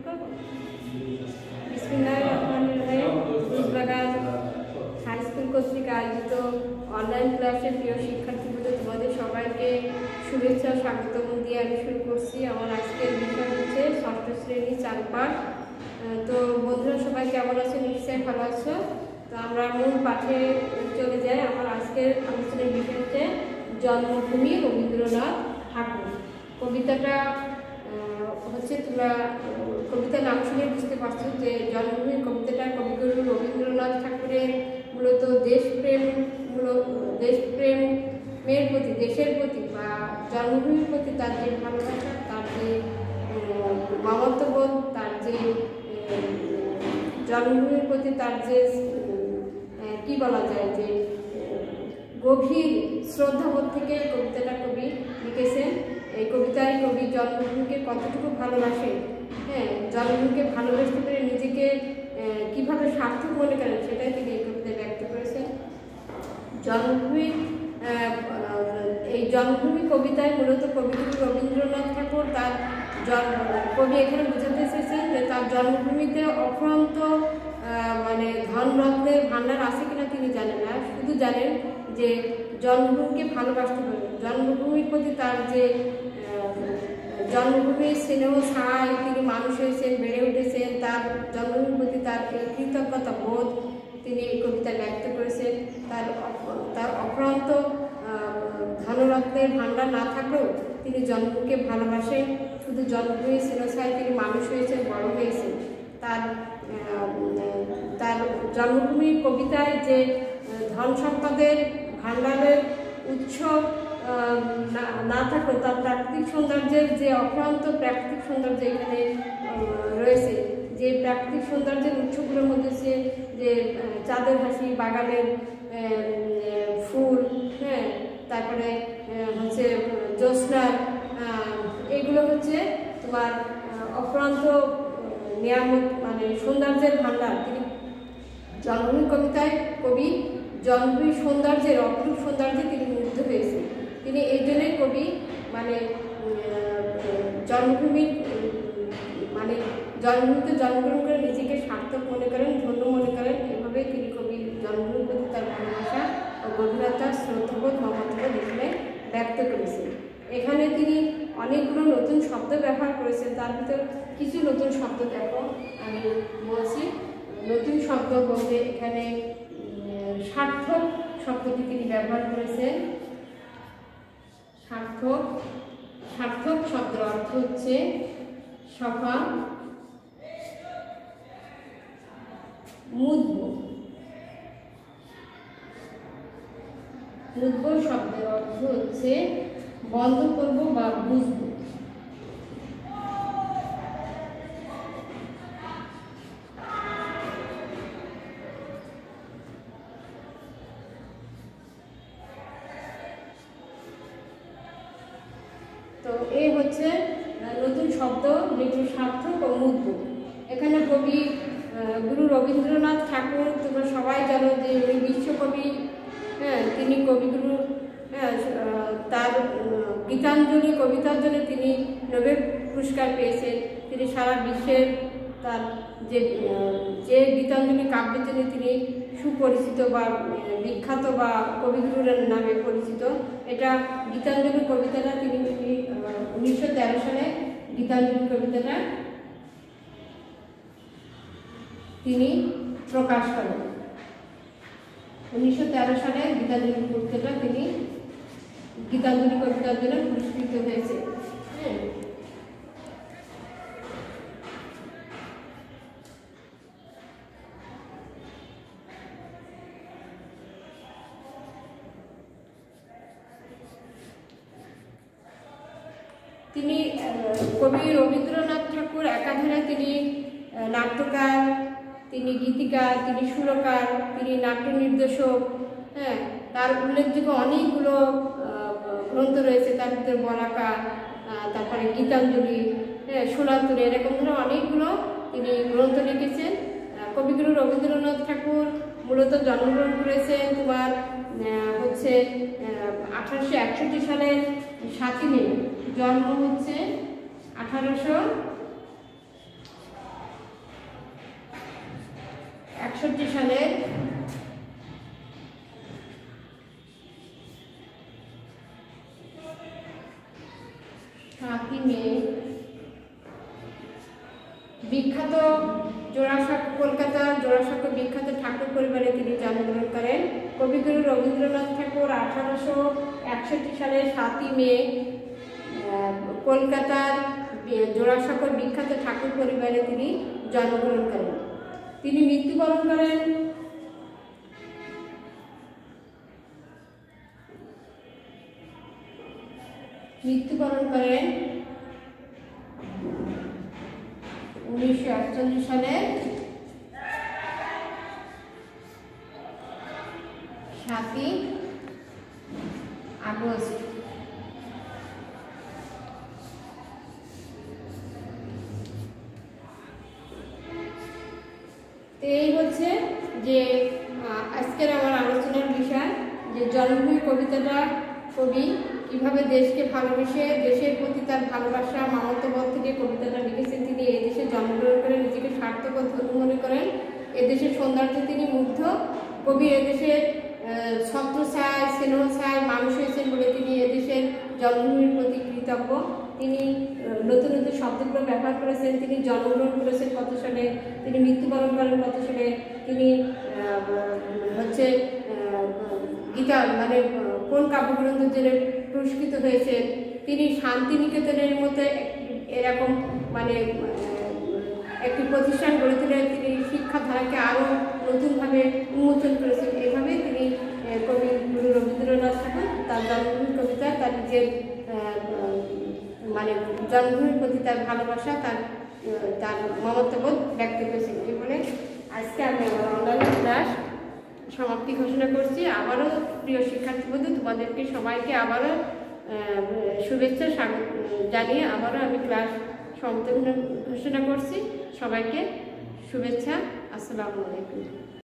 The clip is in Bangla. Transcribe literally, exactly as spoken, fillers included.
করবো। বিসমিল্লাহির রহমানির রহিম। রোজবাগান হাই স্কুল কর্তৃক আয়োজিত অনলাইন ক্লাসে প্রিয় শিক্ষার্থীবৃন্দ, তোমাদের সবাইকে শুভেচ্ছা স্বাগতম দিয়ে আমি শুরু করছি। আমার আজকের বিষয় হচ্ছে ষষ্ঠ শ্রেণী চার পাঠ। তো বন্ধুরা সবাই কেমন আছো? নিশ্চয়ই ভালো আছো। তো আমরা মূল পাঠে চলে যাই। আমার আজকের আলোচনার বিষয় হচ্ছে জন্মভূমি রবীন্দ্রনাথ ঠাকুর। কবিতাটা হচ্ছে, তোমরা কবিতার নাম শুনে বুঝতে পারছো যে জন্মভূমি কবিতাটা কবিগুরু রবীন্দ্রনাথ ঠাকুরের মূলত দেশপ্রেম মূলত দেশপ্রেমের প্রতি, দেশের প্রতি বা জন্মভূমির প্রতি তার যে ভালোবাসা, তার যে মমত্ববোধ, তার যে জন্মভূমির প্রতি তার যে কি বলা যায় যে গভীর শ্রদ্ধাবোধ থেকে কবিতাটা কবি লিখেছেন। এই কবিতায় কবি জন্মভূমিকে কতটুকু ভালোবাসে, হ্যাঁ, জন্মভূমিকে ভালোবাসতে পেরে নিজেকে কিভাবে সার্থক মনে করেন সেটাই তিনি এই কবিতায় ব্যক্ত করেছেন। জন্মভূমি এই জন্মভূমি কবিতায় মূলত কবিগুরু রবীন্দ্রনাথ ঠাকুর তার কবি এখানে বোঝাতে এসেছেন যে তার জন্মভূমিতে অফুরন্ত মানে ধনরত্নের ভাণ্ডার আছে কিনা তিনি জানেন না, শুধু জানেন যে জন্মভূমিকে ভালোবাসতে পারে। জন্মভূমির প্রতি তার যে জন্মভূমির স্নেহ ছায় তিনি মানুষ হয়েছেন, বেড়ে উঠেছেন, তার জন্মভূমির প্রতি তার কৃতজ্ঞতা বোধ তিনি এই কবিতায় ব্যক্ত করেছেন। তার তার অফুরন্ত ধনরত্নের ভাণ্ডার না থাকলেও তিনি জন্মভূমিকে ভালোবাসেন। শুধু জন্মভূমির স্নেহ ছায় তিনি মানুষ হয়েছেন, বড় হয়েছেন। তার তার জন্মভূমির কবিতায় যে ধন সম্পদের ভাণ্ডারের উৎস না থাকলেও তার প্রাকৃতিক সৌন্দর্যের যে অক্লান্ত প্রাকৃতিক সৌন্দর্য এখানে রয়েছে, যে প্রাকৃতিক সৌন্দর্যের উৎসগুলোর মধ্যে সে যে চাঁদের হাসি, বাগানের ফুল, হ্যাঁ, তারপরে হচ্ছে জ্যোৎস্না, এগুলো হচ্ছে তোমার অক্লান্ত নিয়ামত মানে সৌন্দর্যের ভাণ্ডার। তিনি জন্মভূমি কবিতায় কবি জন্মভূমির সৌন্দর্যের অপরূপ সৌন্দর্যে তিনি মুগ্ধ হয়েছে। তিনি এই জন্যই কবি মানে জন্মভূমির মানে জন্মভূমিতে জন্মগ্রহণ করে নিজেকে সার্থক মনে করেন, ধন্য মনে করেন। এভাবে তিনি কবি জন্মভূমির প্রতি তার ভালোবাসা ও গভীরতা, শ্রদ্ধাবোধ, মমত্ববোধ এখানে ব্যক্ত করেছেন। এখানে তিনি অনেকগুলো নতুন শব্দ ব্যবহার করেছেন। তার ভিতর কিছু নতুন শব্দ দেখো আমি বলছি। নতুন শব্দ বলতে এখানে সার্থক শব্দটি তিনি ব্যবহার করেছেন। সার্থক সার্থক শব্দের অর্থ হচ্ছে সফা, মুদ্ব। মুদ্ব শব্দের অর্থ হচ্ছে বন্ধ করব বা বুঝবো। তো এই হচ্ছে নতুন শব্দ, যেগুলো সার্থক ও মুদ্ব। এখানে কবি গুরু রবীন্দ্রনাথ ঠাকুর, তোমরা সবাই জানো যে উনি বিশ্বকবি, হ্যাঁ, তিনি কবিগুরু, হ্যাঁ, তার গীতাঞ্জলি কবিতার জন্য তিনি নোবেল পুরস্কার পেয়েছেন। তিনি সারা বিশ্বের তার যে যে গীতাঞ্জলি কাব্যের জন্য তিনি সুপরিচিত বা বিখ্যাত বা কবিগুরুর নামে পরিচিত। এটা গীতাঞ্জলি কবিতাটা তিনি উনিশশো তেরো সালে গীতাঞ্জলি কবিতাটা তিনি প্রকাশ করেন। উনিশশো তেরো সালে গীতাঞ্জলি কবিতাটা তিনি গীতাঞ্জলি কবিতার জন্য পুরস্কৃত হয়েছে। হ্যাঁ, তিনি কবি রবীন্দ্রনাথ ঠাকুর একাধারে তিনি নাট্যকার, তিনি গীতিকার, তিনি সুরকার, তিনি নাট্য নির্দেশক। হ্যাঁ, তার উল্লেখযোগ্য অনেকগুলো গ্রন্থ রয়েছে। তার ভিতরে বলাকা, তারপরে গীতাঞ্জলি, হ্যাঁ, সোনাতুরে, এরকম ধরে অনেকগুলো তিনি গ্রন্থ লিখেছেন। কবিগুরু রবীন্দ্রনাথ ঠাকুর মূলত জন্মগ্রহণ করেছেন তোমার হচ্ছে আঠারোশো একষট্টি সালের সাতই মে। জন্ম হচ্ছে আঠারোশো একষট্টি সালের সাতই মে বিখ্যাত জোড়াসাঁকো কলকাতার জোড়াসাঁকো বিখ্যাত ঠাকুর পরিবারে তিনি জন্মগ্রহণ করেন। কবিগুরু রবীন্দ্রনাথ ঠাকুর আঠারোশো একষট্টি সালের সাতই মে কলকাতার জোড়াসাঁকোর বিখ্যাত ঠাকুর পরিবারে তিনি জন্মগ্রহণ করেন। তিনি মৃত্যুবরণ করেন মৃত্যুবরণ করেন উনিশশো আটচল্লিশ সালের সাতই আগস্ট। এই হচ্ছে যে আজকের আমার আলোচনার বিষয়, যে জন্মভূমি কবিতাটা কবি কিভাবে দেশকে ভালোবেসে দেশের প্রতি তার ভালোবাসা মানবতাবোধ থেকে কবিতাটা লিখেছেন। তিনি এই দেশে জন্মগ্রহণ করে নিজেকে সার্থক ও ধন্য মনে করেন। এদেশের সৌন্দর্যে তিনি মুগ্ধ। কবি এদেশের ছত্র ছায় স্নেহ ছায় মানুষ হয়েছেন বলে তিনি এদেশের জন্মভূমির প্রতি কৃতজ্ঞ। তিনি নতুন নতুন শব্দগুলো ব্যবহার করেছেন। তিনি জন্মগ্রহণ করেছেন কত সালে, তিনি মৃত্যুবরণ করেন কত সালে, তিনি হচ্ছে গীতা মানে কোন কাব্যগ্রন্থের জন্য পুরস্কৃত হয়েছে, তিনি শান্তিনিকেতনের মধ্যে এরকম মানে একটি প্রতিষ্ঠান গড়ে তুলে তিনি শিক্ষাধারাকে আরও নতুনভাবে উন্মোচন করেছেন। এভাবে তিনি কবি গুরু রবীন্দ্রনাথ ঠাকুর তার জন্মভূমি কবিতা তার নিজের মানে জন্মভূমির প্রতি তার ভালোবাসা তার তার মমতাবোধ ব্যক্ত করেছেন। এই বলে আজকে আমি আমার অনলাইন ক্লাস সমাপ্তি ঘোষণা করছি। আবারও প্রিয় শিক্ষার্থী বন্ধু, তোমাদেরকে সবাইকে আবারও শুভেচ্ছা স্বাগত জানিয়ে আবারও আমি ক্লাস সমাপ্তি ঘোষণা করছি। সবাইকে শুভেচ্ছা। আসসালামু আলাইকুম।